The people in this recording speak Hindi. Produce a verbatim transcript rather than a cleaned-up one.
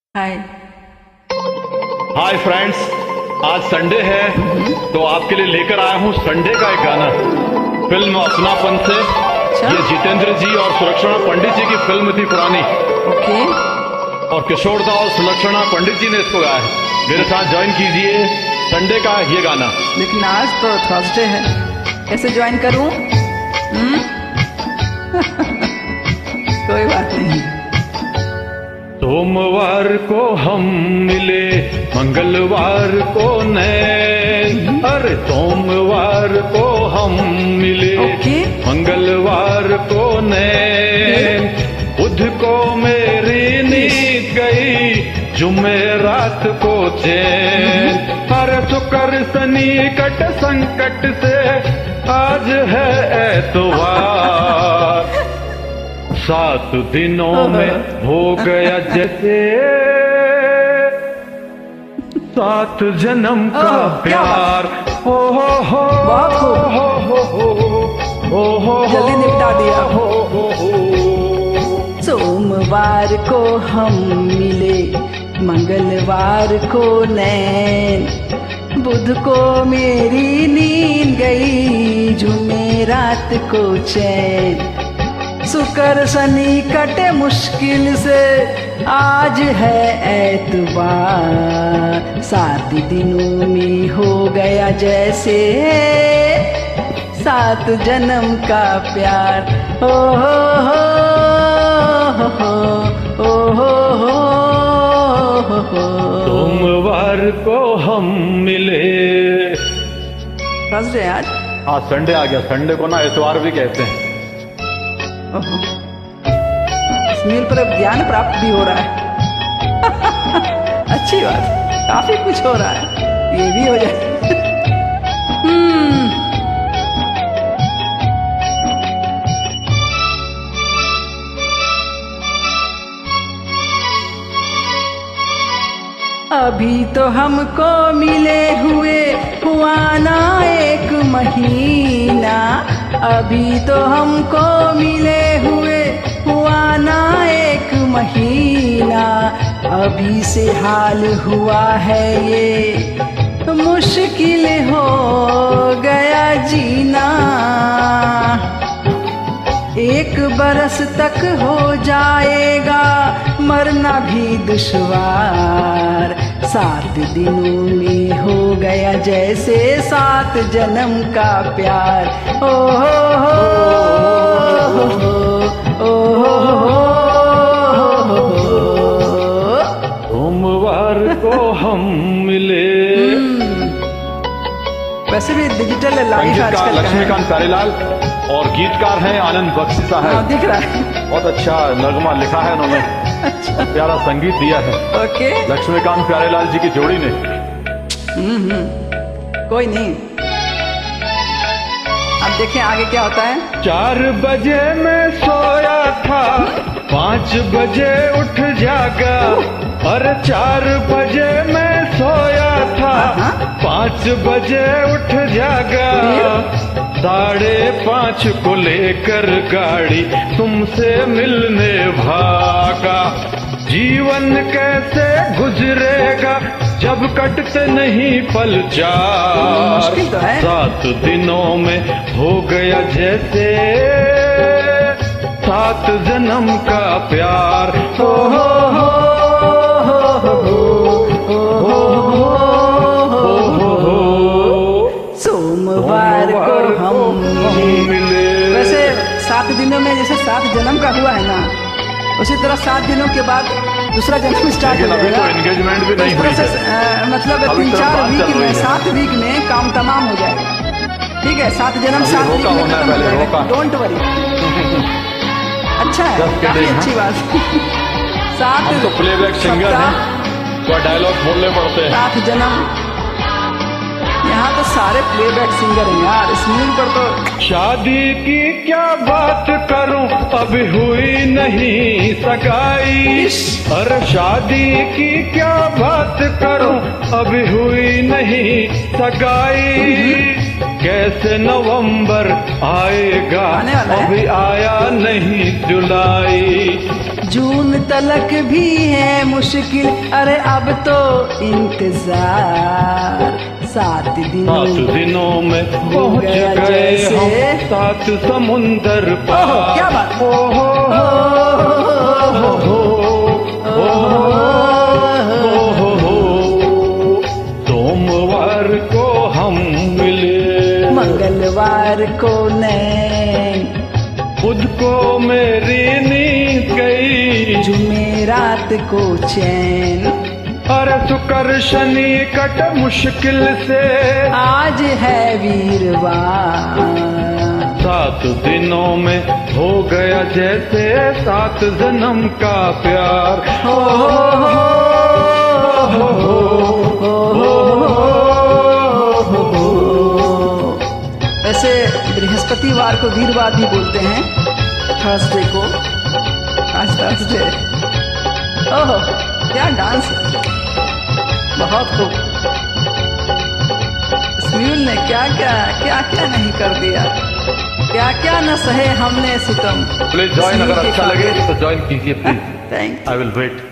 हाय। हाय फ्रेंड्स, आज संडे है तो आपके लिए लेकर आया हूँ संडे का एक गाना फिल्म अपनापन से। अच्छा? ये जितेंद्र जी और सुलक्षणा पंडित जी की फिल्म थी पुरानी, ओके। और किशोर दा और सुलक्षणा पंडित जी ने इसको गाया है। मेरे साथ ज्वाइन कीजिए संडे का ये गाना। लेकिन आज तो थर्सडे है, कैसे ज्वाइन करूं? हम्म? कोई बात नहीं। सोमवार को हम मिले, मंगलवार को नैन। अरे सोमवार को हम मिले, ओके। मंगलवार को नैन। बुध को मेरी नींद गई, जुमेरात को चैन। अरे शुक्र शनि कट संकट से आज है एतवार। सात दिनों में हो गया जैसे सात जन्म का प्यार। हो हो हो बहुत खूब। हो हो हो हो हो जल्दी निपटा दिया। हो हो हो। सोमवार को हम मिले, मंगलवार को नैन। बुध को मेरी नींद गई, जुमेरात को चैन। शुक्र शनि कटे मुश्किल से आज है एतवार। सात दिनों में हो गया जैसे सात जन्म का प्यार। ओ हो हो हो हो हो हो हो। सोमवार को हम मिले। थर्सडे आज। हाँ, संडे आ गया। संडे को ना एतवार भी कहते हैं। ओहो। इस मील पर अब ज्ञान प्राप्त भी हो रहा है। अच्छी बात, काफी कुछ हो रहा है, ये भी हो जाए। हम्म। अभी तो हमको मिले हुए हुआ ना एक महीना। अभी तो हमको मिले हुए हुआ ना एक महीना। अभी से हाल हुआ है ये मुश्किल हो गया जीना। एक बरस तक हो जाएगा मरना भी दुश्वार। सात दिनों में हो गया जैसे सात जन्म का प्यार। ओ हो हो हो हो हो। सोमवार को हम मिले। वैसे भी डिजिटल लाइफ आजकल का है। लक्ष्मीकांत प्यारेलाल और गीतकार हैं आनंद बख्शी साहब। हाँ, दिख रहा है। बहुत अच्छा नगमा लिखा है उन्होंने। अच्छा। प्यारा संगीत दिया है। ओके। लक्ष्मीकांत प्यारेलाल जी की जोड़ी ने। हम्म कोई नहीं, अब देखें आगे क्या होता है। चार बजे मैं सोया था, पाँच बजे उठ जागा। अरे चार बजे मैं सोया था, पाँच बजे उठ जागा। साढ़े पाँच को लेकर गाड़ी तुमसे मिलने भागा। जीवन कैसे गुजरेगा जब कटते नहीं पल चार। मुश्किल तो है। सात दिनों में हो गया जैसे सात जन्म का प्यार। हो हो हो सोमवार को हम मिले। वैसे सात दिनों में जैसे सात जन्म का हुआ है ना, उसी तरह सात दिनों के बाद दूसरा जन्म स्टार्ट हो जाएगा। तो एंगेजमेंट भी नहीं हुई है। मतलब तीन चार वीक में, सात वीक में काम तमाम हो जाएगा। ठीक है, सात जन्म सात वीक में खत्म हो जाएगा। Don't worry. अच्छा है, काफी अच्छी बात। सात तो प्लेबैक सिंगर हैं, तो डायलॉग बोलने पड़ते हैं। सात जन्म। यहाँ तो सारे प्लेबैक सिंगर हैं यार, इस मील पर तो। शादी की क्या बात करूं, अभी हुई नहीं सगाई। अरे शादी की क्या बात करूं, अभी हुई नहीं सगाई। कैसे नवंबर आएगा, अभी आया नहीं जुलाई। जून तलक भी है मुश्किल, अरे अब तो इंतजार। सात दिनों सात दिनों में पहुंच गया गए जैसे। हम सात समुंदर पार। ओहो, क्या बात। ओहो, ओहो, ओहो, ओहो, सोमवार को हम मिले, मंगलवार को नैन, बुध को मेरी नींद गई, जुमेरात को चैन। अरे शुक्र शनि कट मुश्किल से, आज है वीरवार। सात दिनों में हो गया जैसे सात जन्म का प्यार। हो हो हो हो हो हो हो। वैसे बृहस्पतिवार को वीरवार भी बोलते हैं, थर्सडे को। आज थर्सडे। ओह क्या डांस है, बहुत खूब। इस म्यूल ने क्या क्या क्या क्या नहीं कर दिया, क्या क्या न सहे हमने सितम। प्लीज ज्वाइन, अगर इस म्यूल के अच्छा लगे खातिर। तो ज्वाइन कीजिए please. Thank I will wait.